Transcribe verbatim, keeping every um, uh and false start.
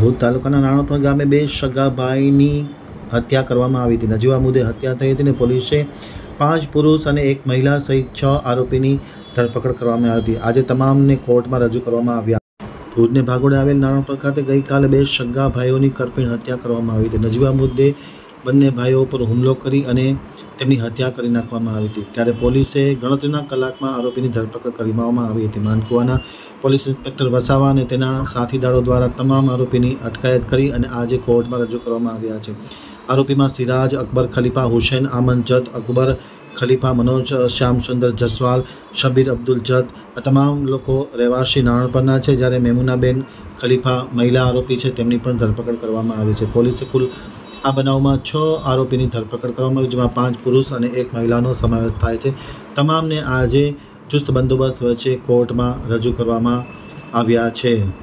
ભુજ તાલુકાના નાણાપર ગામે બે સગા ભાઈની હત્યા કરવામાં આવી હતી. નજીવા મુદ્દે હત્યા થઈ હતી અને પોલીસે પાંચ પુરુષ અને એક મહિલા સહિત છ આરોપીની ધરપકડ કરવામાં આવી હતી. આજે તમામને કોર્ટમાં રજૂ કરવામાં આવ્યા. ભુજને ભાગોળે આવેલ નાણાપર ખાતે ગઈકાલે બે સગા ભાઈઓની કરપીણ હત્યા કરવામાં આવી હતી. નજીવા મુદ્દે બંને ભાઈઓ પર હુમલો કરી અને તેમની હત્યા કરી નાખવામાં આવી હતી. ત્યારે પોલીસે ગણતરીના કલાકમાં આરોપીની ધરપકડ કરવામાં આવી હતી. માનકુવાના પોલીસ ઇન્સ્પેક્ટર વસાવા અને તેના સાથીદારો દ્વારા તમામ આરોપીની અટકાયત કરી અને આજે કોર્ટમાં રજૂ કરવામાં આવ્યા છે. આરોપીમાં સિરાજ અકબર ખલીફા, હુસૈન આમન જત અકબર ખલીફા, મનોજ શ્યામસુંદર જસવાલ, શબીર અબ્દુલ જત આ તમામ લોકો રહેવાસી નાણાપરના છે. જ્યારે મેમુનાબેન ખલીફા મહિલા આરોપી છે, તેમની પણ ધરપકડ કરવામાં આવી છે. પોલીસે કુલ આ બનાવમાં છ આરોપીની ધરપકડ કરવામાં આવી, જેમાં પાંચ પુરુષ અને એક મહિલાનો સમાવેશ થાય છે. તમામને આજે ચુસ્ત બંદોબસ્ત વચ્ચે કોર્ટમાં રજૂ કરવામાં આવ્યા છે.